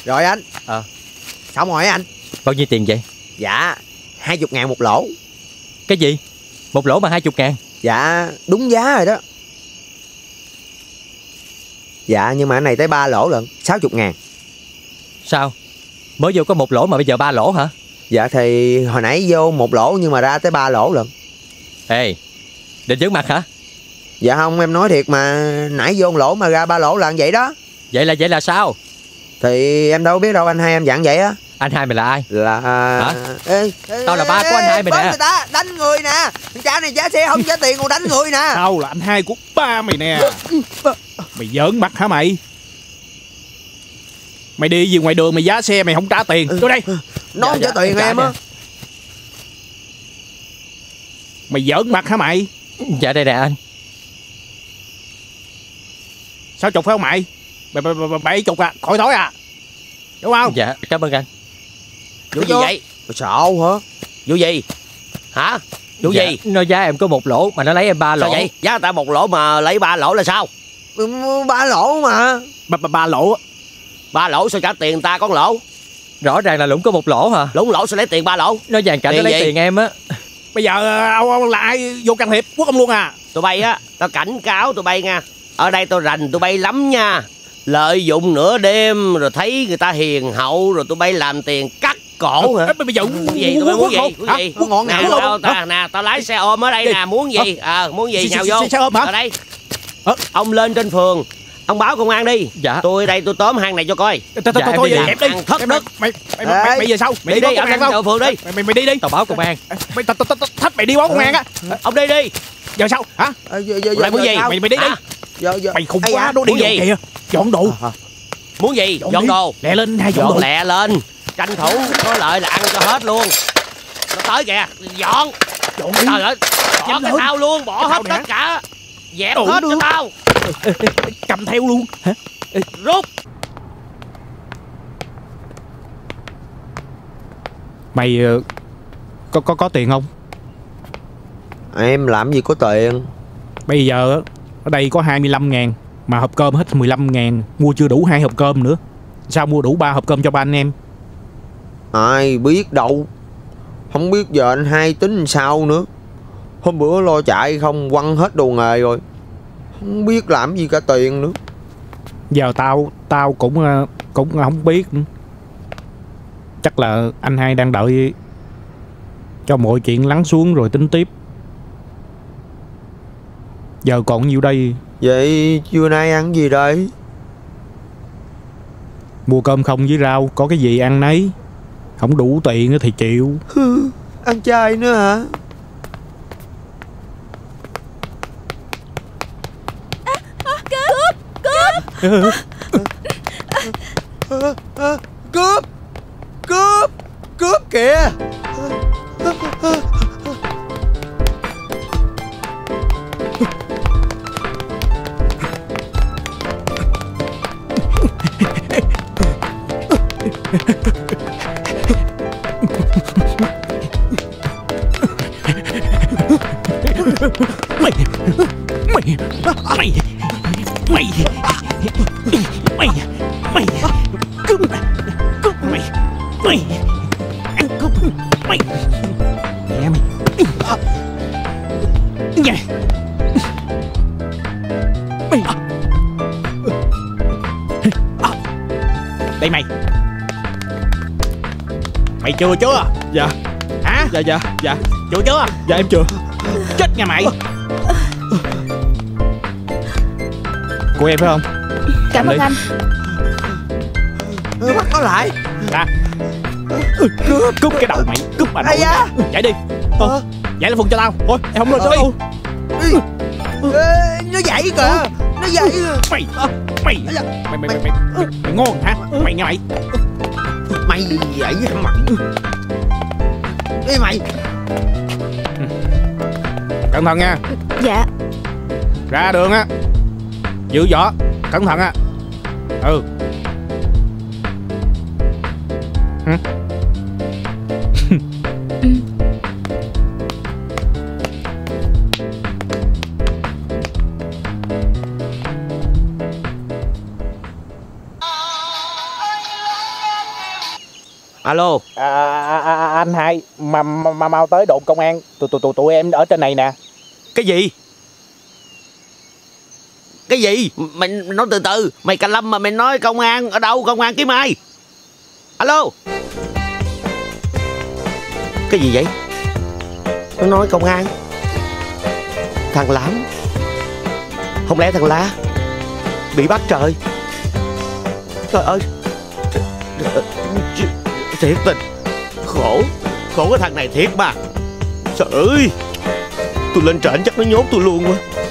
Rồi anh. Xong rồi anh. Bao nhiêu tiền vậy? Dạ 20.000 một lỗ. Cái gì? Một lỗ mà 20.000? Dạ đúng giá rồi đó. Dạ nhưng mà cái này tới 3 lỗ lận, 60.000. Sao? Mới vô có một lỗ mà bây giờ 3 lỗ hả? Dạ thì hồi nãy vô một lỗ nhưng mà ra tới 3 lỗ lận. Ê, định giỡn mặt hả? Dạ không, em nói thiệt mà. Nãy vô một lỗ mà ra 3 lỗ là vậy đó. Vậy là sao? Thì em đâu biết đâu, anh hai em dặn vậy á. Anh hai mày là ai? Là... Hả? Tao là ba của anh hai mày nè. Người ta đánh người nè. Cha này giá xe không trả tiền còn đánh người nè. Tao là anh hai của ba mày nè. Mày giỡn mặt hả mày? Mày đi gì ngoài đường mày giá xe mày không trả tiền. Vô đây. Nó không trả tiền em á. Mày giỡn mặt hả mày? Dạ đây nè anh. 60 phải không mày? 70 à? Khỏi thối à? Đúng không? Dạ cảm ơn anh. Vụ gì vậy? Sợ hả? Vụ gì? Hả? Vụ gì? Nó giá em có một lỗ mà nó lấy em 3 lỗ. Sao vậy? Giá người ta một lỗ mà lấy 3 lỗ là sao? 3 lỗ mà. 3 lỗ. 3 lỗ sao trả tiền người ta con lỗ? Rõ ràng là Lũng có một lỗ hả? Lũng lỗ sao lấy tiền 3 lỗ? Nó dàn cảnh nó lấy tiền em á. Bây giờ ông là ai vô can thiệp quất ông luôn à? Tụi bay á, tao cảnh cáo tụi bay nha. Ở đây tao rành tụi bay lắm nha. Lợi dụng nửa đêm rồi thấy người ta hiền hậu rồi tụi bay làm tiền cắt cổ hả? Bây giờ muốn gì? Tụi bay muốn gì? Muốn gì? Ngọn Nè, tao lái xe ôm ở đây nè, muốn gì? Muốn gì nhào vô. Xe ôm hả? Ở đây. Ông lên trên phường, ông báo công an đi. Dạ. Tôi đây tôi tóm hàng này cho coi. Thôi dẹp đi. Thất đức. Mày về sau. Mày đi, ông lên chợ phường đi. Mày đi đi. Tao báo công an. Thách mày đi báo công an á. Ông đi đi. Giờ sao? Hả? Lại muốn gì? Mày đi đi. Mày khùng quá, nó đi gì? kìa. Dọn đồ. Muốn gì? Dọn đồ. Lẹ lên, hai dọn đồ. Lẹ lên. Tranh thủ có lợi là ăn cho hết luôn. Nó tới kìa. Dọn. Trời ơi. Bỏ cái thao luôn, bỏ hết tất cả. Dẹp hết cho tao. Cầm theo luôn. Hả? Rút. Mày có tiền không? Em làm gì có tiền. Bây giờ ở đây có 25.000 mà hộp cơm hết 15.000, mua chưa đủ 2 hộp cơm nữa. Sao mua đủ 3 hộp cơm cho ba anh em? Ai biết đâu. Không biết giờ anh hai tính sao nữa. Hôm bữa lo chạy không quăng hết đồ nghề rồi. Không biết làm gì cả tiền nữa. Giờ tao cũng không biết nữa. Chắc là anh hai đang đợi cho mọi chuyện lắng xuống rồi tính tiếp. Giờ còn nhiêu đây? Vậy trưa nay ăn gì đây? Mua cơm không với rau, có cái gì ăn nấy. Không đủ tiền thì chịu. Ăn chay nữa hả? Cướp kìa. Đây mày. Mày chưa? Dạ. Hả? Dạ. Chưa? Dạ em chưa. Chết nha mày. Của em phải không? Cảm ơn anh. Bắt nó lại. Ra. Cướp cái đầu mày. Cướp bà nội. Chạy đi. Giải lên phường cho tao. Thôi em không lên đâu. Nó dậy kìa. Nó dậy. Mày ngon hả? Mày nghe mày. Mày dậy hả mày? Đi mày. Cẩn thận nha. Dạ. Ra đường á giữ võ. Cẩn thận á. Alo. Anh hai, mà mau tới đồn công an. Tụi em ở trên này nè. Cái gì? Cái gì? Mày nói từ từ. Mày cà lâm mà mày nói công an ở đâu? Công an Kiếm Ai? Alo. Cái gì vậy? Nó nói công an. Thằng Lãm. Không lẽ thằng La bị bắt trời? Trời ơi. Thiệt tình. Khổ cái thằng này thiệt mà. Trời ơi. Tôi lên trển chắc nó nhốt tôi luôn quá.